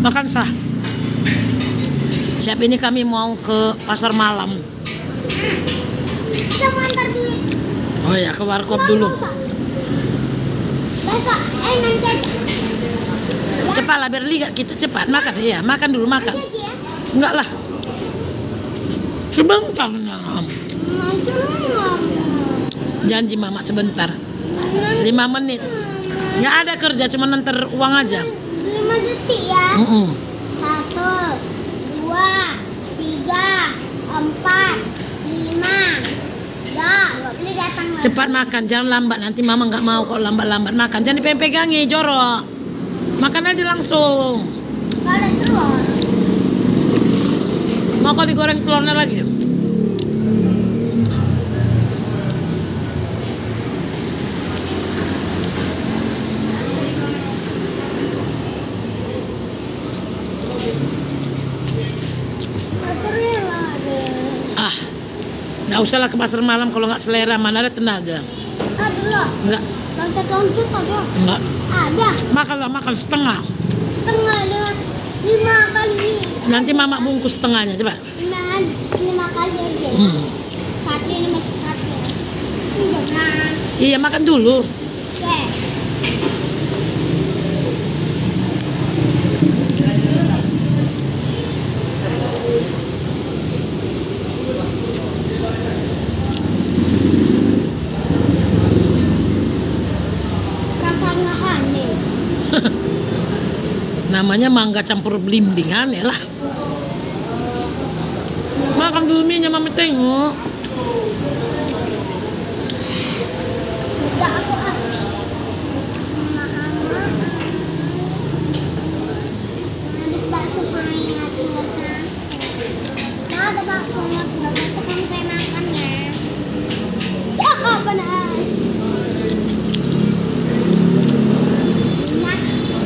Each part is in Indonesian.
Makan sah. Siap ini kami mau ke pasar malam. Kita mau antar duit. Oh ya, ke warkop dulu. Besok, nanti aja. Cepat lah biar lihat kita cepat makan. Iya, makan dulu makan. Nanti aja ya. Enggak lah. Sebentar Nyam. Nanti Mama. Janji mama sebentar. 5 menit. Nggak ada kerja, cuma nanti uang aja. 5 detik ya. 1, 2, 3, 4, 5, nggak boleh datang lagi. Cepat makan, jangan lambat. Nanti mama nggak mau kok lambat-lambat makan. Jangan dipegang-pegangi, jorok. Makan aja langsung. Nggak ada telur. Mau kok digoreng telurnya lagi? Pasarnya nggak ada. Nggak usah lah ke pasar malam kalau nggak selera. Mana ada tenaga? Ada loh. Nggak, Loncat-loncat ada. nggak. Ada. Makanlah, makan setengah. Setengah dengan 5 kali. Nanti mama bungkus setengahnya, coba. 5 kali aja. Satu ini masih satu. Jangan. Iya, makan dulu. Oke. Rasanya aneh. Namanya mangga campur belimbing, aneh lah. Makan dulu mie-nya, mami tengok. Sudah aku habis bakso saya selesai. Nggak ada bakso nggak itu kan saya makan ya. Siapa panas? Nah.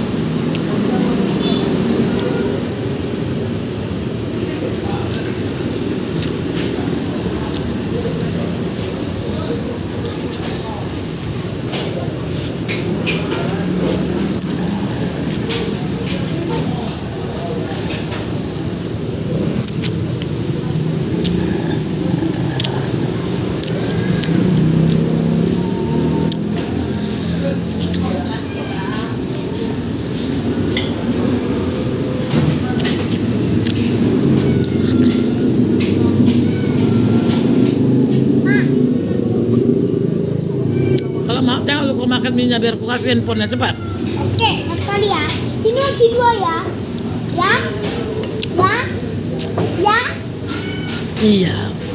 Kalau mau tengok lu kok makan mie-nya biar ku kasih handphonenya cepat. Oke, satu kali ya. Ini masih 2 ya. Ya. Ya. Ya. Iya.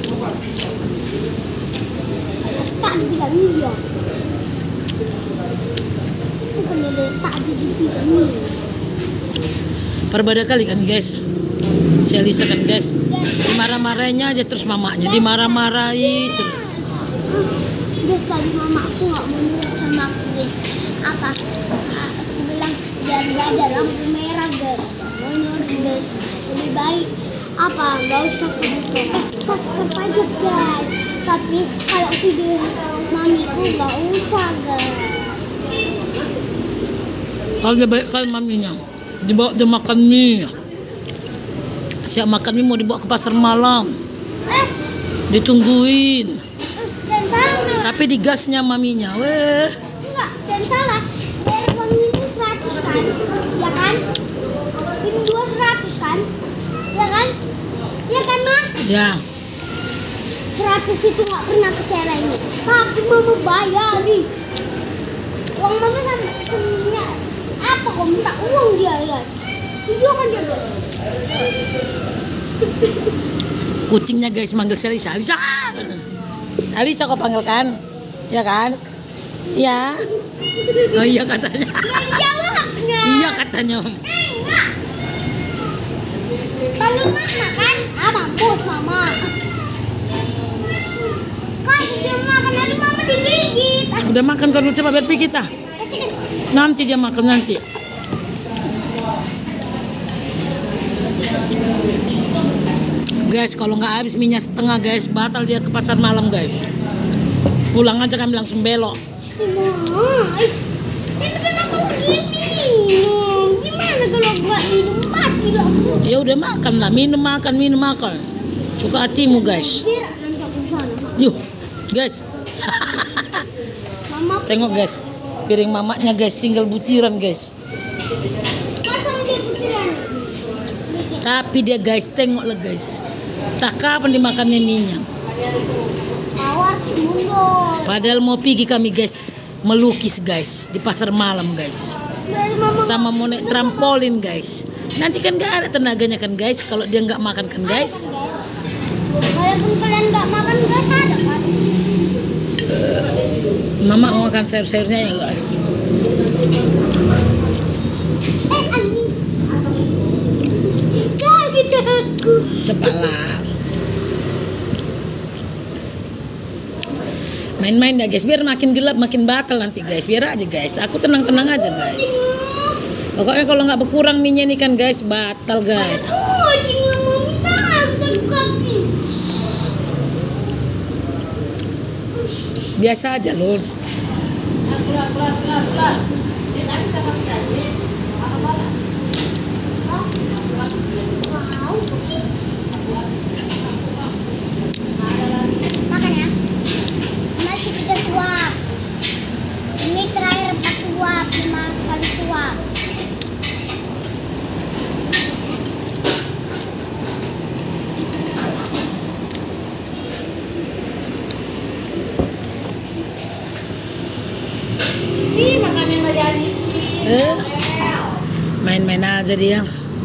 Tak dibilang iya. Bukan ada tak dibilang iya. Perbeda kali kan guys. Si Alisa kan guys. Dimarah-marahnya aja terus mamanya. Dimarah-marahi terus. Guys, tadi mama aku nggak mau nurut sama aku guys. Apa? Aku bilang jangan ada lampu merah guys. Nggak mau nurut guys. Lebih baik apa? Nggak usah subscribe aja guys. Tapi kalau video mamiku nggak usah guys. Kalau dia baik kali maminya. Dibawa dia makan mie. Siap makan mie mau dibawa ke pasar malam. Ditungguin. Dan salah. Tapi digasnya maminya. Weh. Enggak, dan salah. Dari uang ini 100 kan? Ya kan? Ini 200 kan? Ya kan? Ya kan, Ma? Ya. 100 itu nggak pernah ke cewek ini. Tapi mama bayari. Uang mama sama semuanya. Apa kok minta uang dia, guys? Video kan dia, guys. Kucingnya guys manggil si Alisa. Alisa. Alisa kok panggil kan? Ya kan? Ya. Oh iya katanya. Nggak dijawabnya. Iya katanya. Enggak. Panggil mama kan? Ah, mampus mama. Kan dia makan dari mama digigit. Udah makan kan lu coba biar pergi kita. Kasih kan. Nanti dia makan nanti. Guys, kalau nggak habis minyak setengah guys, batal dia ke pasar malam guys. Pulang aja kami langsung belok. Mas, ini kan aku udah minum. Gimana Gimana kalau nggak minum mati lah aku. Ya udah makan lah, minum makan. Suka hatimu guys. Biar nanti aku sana. Yuk, guys. Mama Tengok guys, piring mamaknya guys, tinggal butiran guys. pasang dia butiran. Tapi dia guys, tengoklah guys. Tak kapan dimakannya minyak. Tawar semua. Padahal mau pergi kami guys, melukis guys di pasar malam guys. Berarti mama Sama mau naik trampolin guys. Nanti kan gak ada tenaganya kan guys, kalau dia nggak makan kan guys. walaupun kalian nggak makan nggak ada kan. Mama mau makan sayur-sayurnya ya guys. Anjing. Kaget aku. Cepatlah. Main-main ya guys, biar makin gelap makin batal nanti guys. Biar aja guys, aku tenang-tenang aja guys. Pokoknya kalau nggak berkurang minyak ini kan guys, batal guys. Kucing yang mau minta aku kaki. Biasa aja loh. Makan ya. Masih 3 suap. Ini terakhir 4 suap, 5 kali suap. Main-main aja dia.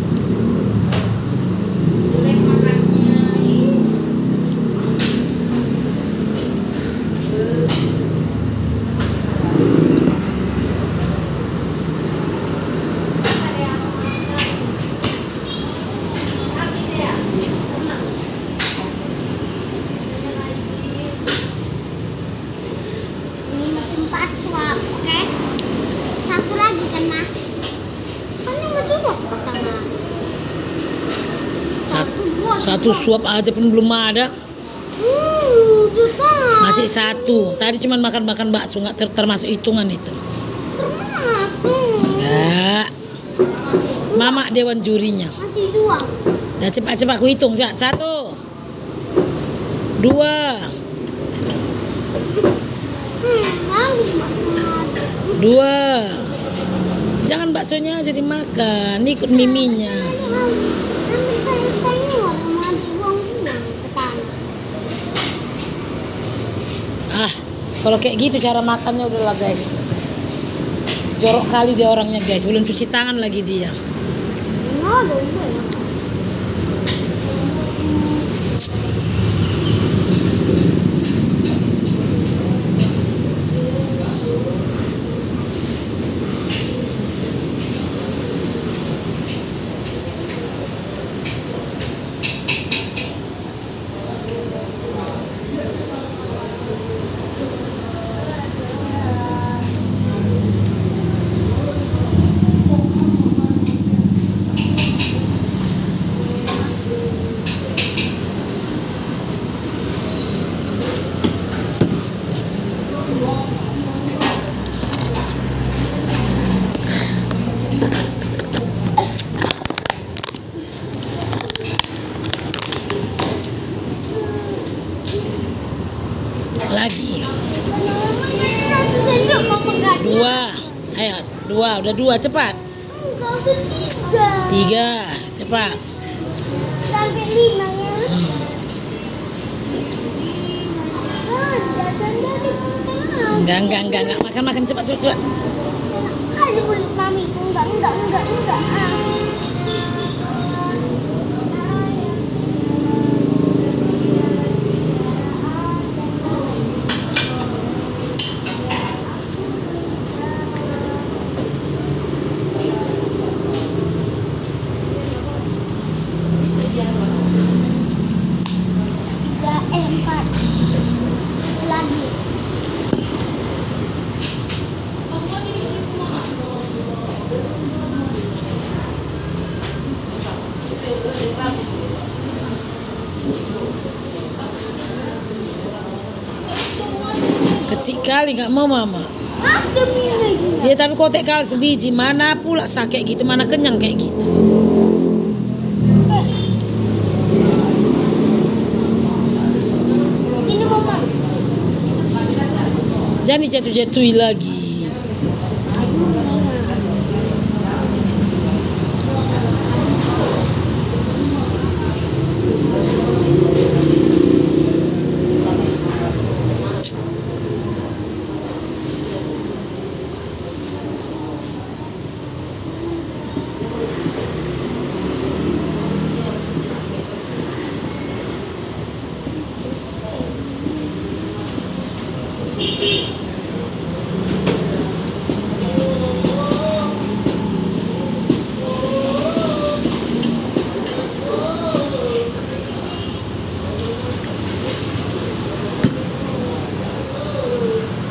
Ini masih 4 suap, oke? Satu lagi kan, Ma? Kan ini masih suap pertama. Satu suap aja pun belum ada. Juga. Masih satu. Tadi cuma makan-makan bakso, nggak termasuk hitungan itu. Termasuk. Ya. Mama dewan jurinya. Masih 2. Ya cepat-cepat aku hitung. Cepat. 1, 2. Bagus banget. 2. Jangan baksonya aja dimakan, ikut miminya. Ambil sayur-sayur, mau dibuang-buang ke tanah. Ah, kalau kayak gitu cara makannya udahlah guys. Jorok kali dia orangnya guys, belum cuci tangan lagi dia. Ada udah ya. Lagi. Satu sendok mau pegang. 2. Ayo, 2. Udah 2, cepat. Enggak, udah 3. 3, cepat. Sampai 5 ya. Jangan dari pertama. Enggak. Makan cepat. Ada kulit mamiku. Enggak. Empat lagi. Kecil kali nggak mau mama. Ada minyak. Ya tapi kotek kal sebiji, mana pula sakit gitu, mana kenyang kayak gitu. Ini mama. Jangan dijatuh-jatuhi lagi.